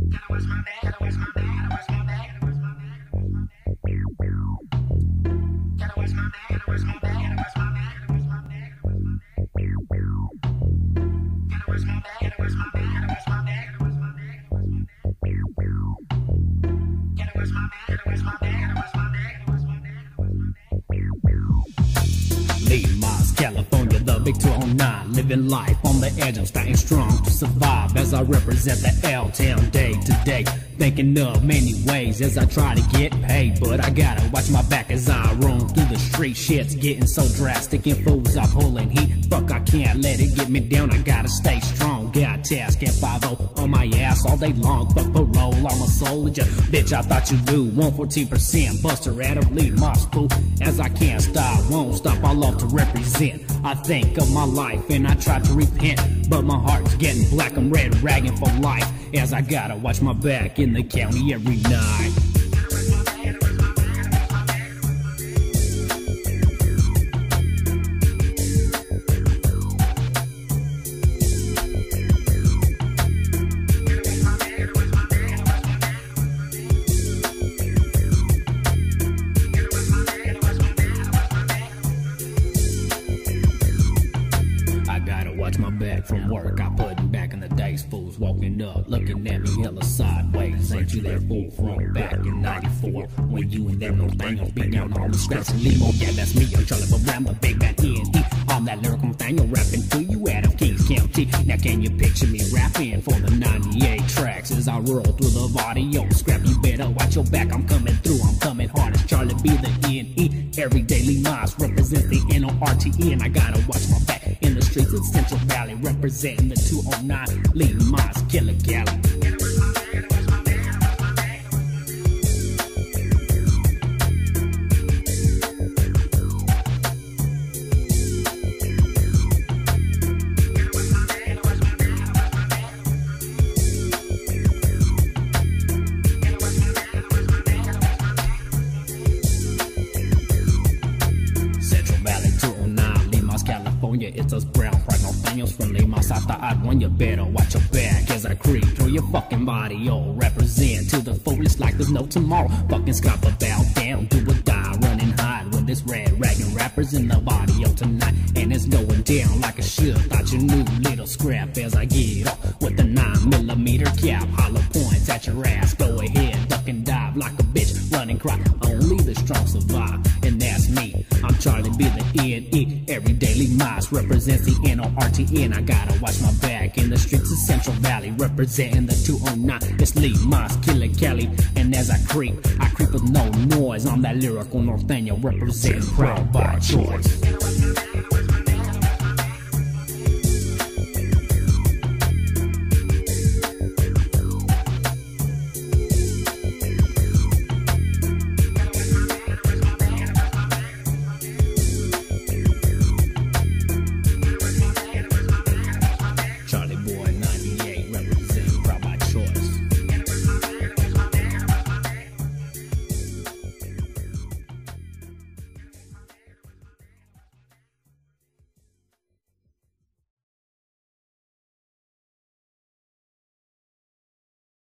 Limas, California, the big 209. Living life on the edge, I'm staying strong to survive as I represent the L-Town day to day. Thinking of many ways as I try to get paid, but I gotta watch my back as I roam through the street. Shit's getting so drastic and fools are pulling heat. Fuck, I can't let it get me down, I gotta stay strong. Got task and 5-0 on my ass all day long. Fuck parole, I'm a soldier. Bitch, I thought you knew. 114% buster at a Limas fool. As I can't stop, won't stop, I love to represent. I think of my life and I try to repent, but my heart's getting black, I'm red ragging for life. As I gotta watch my back in the county every night. Watch my back from work, I put it back in the days. Fools walking up, looking at me hella sideways. Ain't you that fool from back in 94? When you and them Nathaniel beat down all the scraps and limo. Yeah, that's me, I'm Charlie Brown, the big bad E&E. I'm that lyrical Nathaniel rapping to you out of Kings County. Now can you picture me rapping for the 98 tracks as I roll through the audio? Scrap, you better watch your back, I'm coming through, I'm coming hard as Charlie B, the E&E. Everyday Limas represent the NORTE, and I gotta watch my back in the streets of Central Valley, representing the 209 Limas, Killer Cali. It's us brown fried Nathaniels from Limas. I thought I'd warn you, better watch your back as I creep through your fucking body. Oh, represent to the fullest like there's no tomorrow. Fucking Scott, but bow down, do or die, run and hide with this red ragging rappers in the body. Oh, tonight, and it's going down like a should. Thought you knew, little scrap, as I get off with the 9mm cap. Hollow points at your ass, go ahead, duck and dive like a bitch, run and cry. Only the strong survive, and that's me. I'm Charlie B, the E&E. Everyday Limas represents the NORTE, and I gotta watch my back in the streets of Central Valley, representing the 209. It's Limas, Killer Cali, and as I creep with no noise. I'm that lyrical Nathaniel, representing proud by choice.